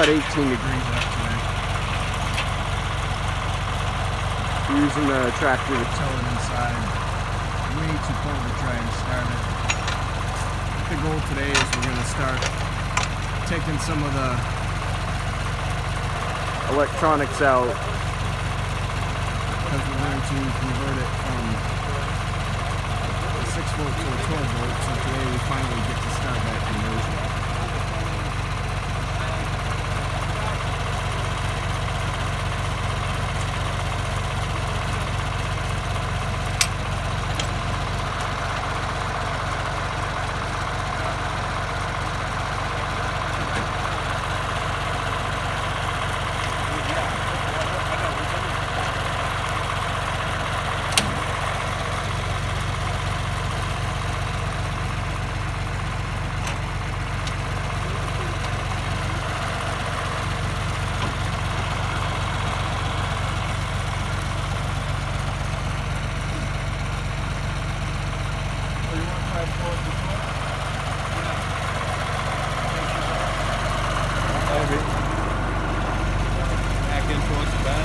about 18 degrees up today. Using the tractor to tow it inside. Way too cold to try and start it. The goal today is we're going to start taking some of the electronics out because we're going to convert it from a 6 volt to a 12 volt. So today we finally get to start that conversion. Back in towards the band.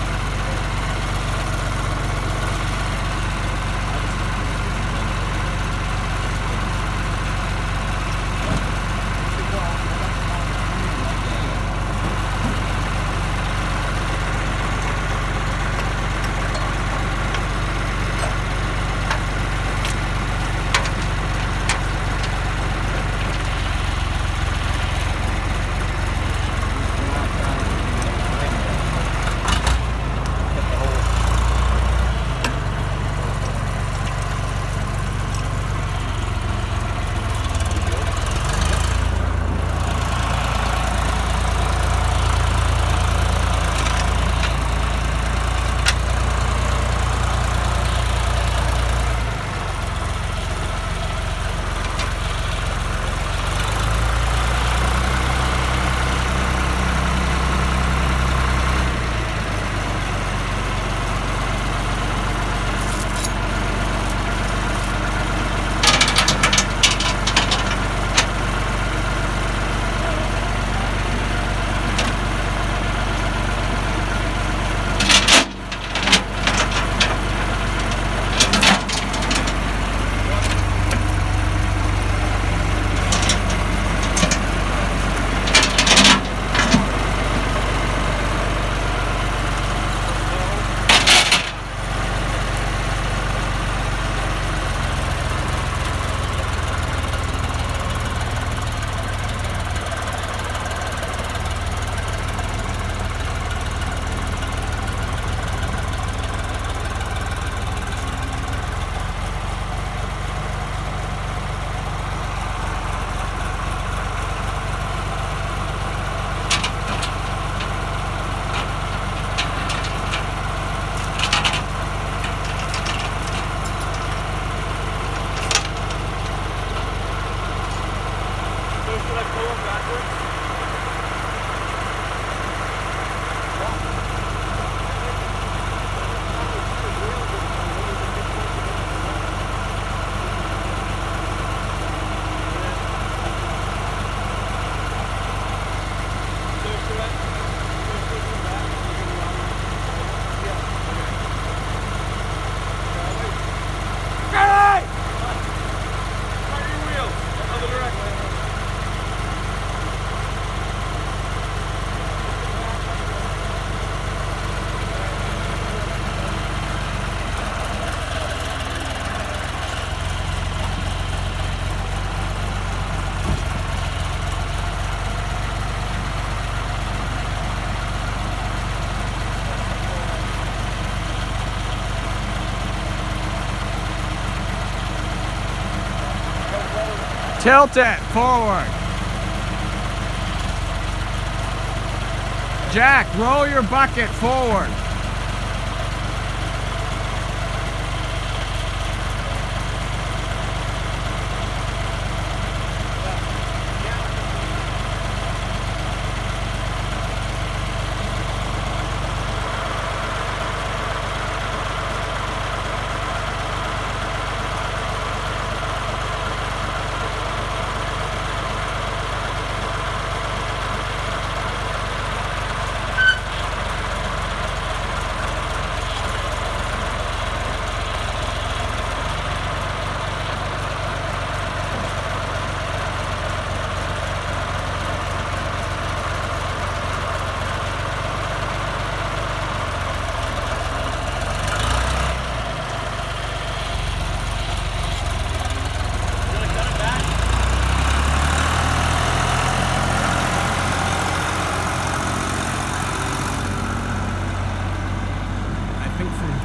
Tilt it forward. Jack, roll your bucket forward.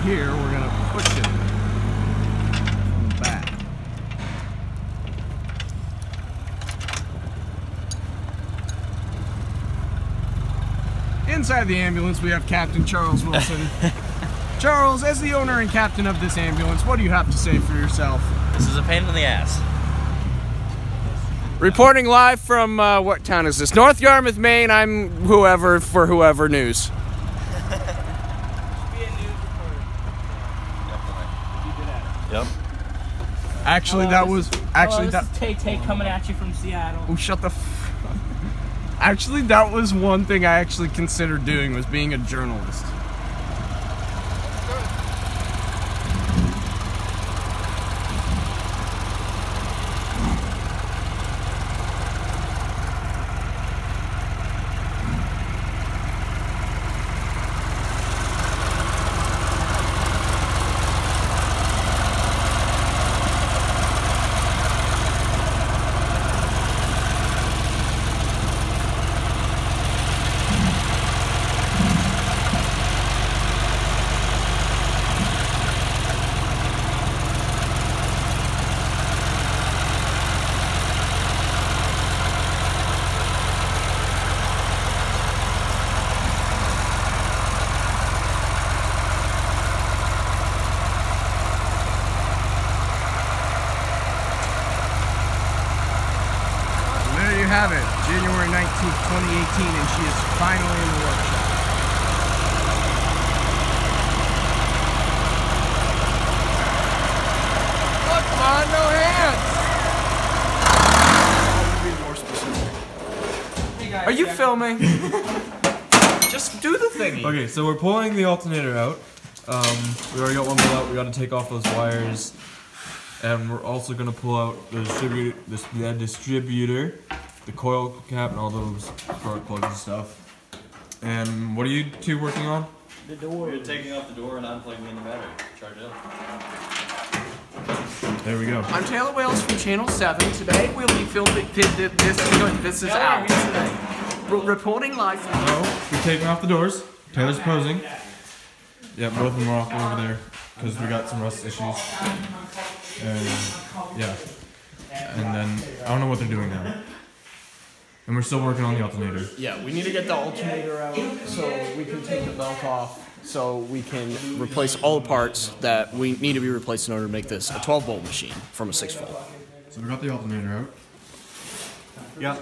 here, we're gonna push it from the back. Inside the ambulance, we have Captain Charles Wilson. Charles, as the owner and captain of this ambulance, what do you have to say for yourself? This is a pain in the ass. Reporting live from, what town is this? North Yarmouth, Maine. I'm whoever for whoever news. Yep. Actually, that was Tay coming at you from Seattle. Oh, shut the f. Actually, that was one thing I actually considered doing, was being a journalist. Have it, January 19th, 2018, and she is finally in the workshop. Look, come on, no hands! Are you filming? Just do the thingy. Okay, so we're pulling the alternator out. We already got one pull out. We got to take off those wires, and we're also gonna pull out the distributor, the coil cap, and all those spark plugs and stuff. And what are you two working on? The door. You're taking off the door and unplugging in the battery. Charge it up. There we go. I'm Taylor Wales from Channel 7. Today we'll be filming this is out today. Reporting live from So, we're taking off the doors. Taylor's posing. Yeah, both of them are off over there because we got some rust issues. And yeah. And then I don't know what they're doing now. And we're still working on the alternator. Yeah, we need to get the alternator out so we can take the belt off, so we can replace all the parts that we need to be replaced in order to make this a 12-volt machine from a 6-volt. So we got the alternator out. Yeah.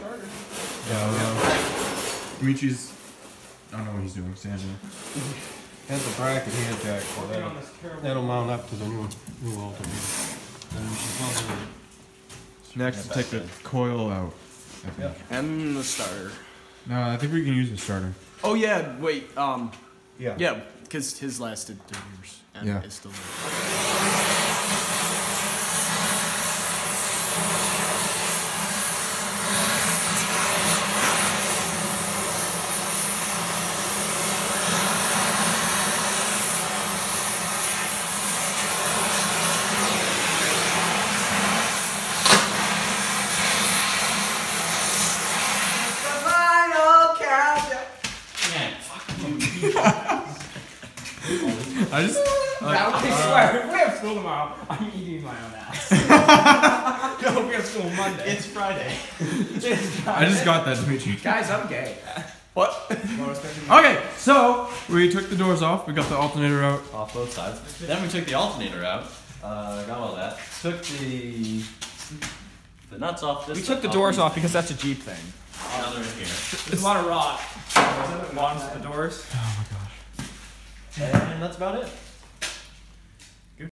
Dimitri's, I don't know what he's doing, standing. That's a bracket here, Jack. So that'll mount up to the new alternator. And we should probably Next, take the coil out, I think. And the starter. No, I think we can use the starter. Oh yeah, wait, Yeah. yeah, because his lasted 3 years and Yeah. it's still there. I just. I swear, if we have school tomorrow, I'm eating my own ass. No, we have school Monday. It's Friday. I just got that, Dimitri. Guys, I'm gay. What? Okay, so we took the doors off. We got the alternator out. Off both sides. Then we took the alternator out. Got all that. Took the nuts off. This We took the doors off because that's a Jeep thing. Now they're in here. There's a lot of rot. Bottoms of the doors. Oh my gosh. And that's about it.